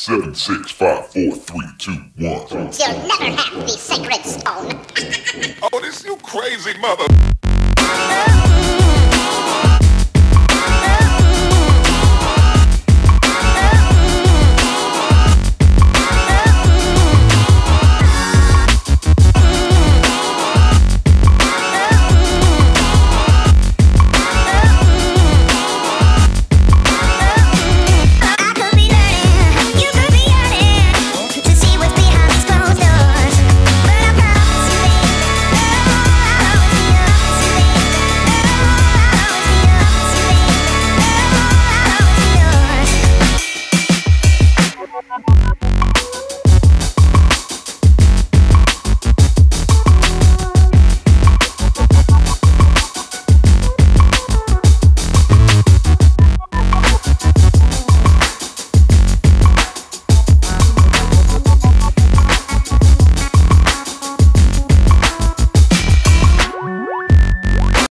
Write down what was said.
7, 6, 5, 4, 3, 2, 1. You'll never have the sacred stone. Oh, this you crazy mother.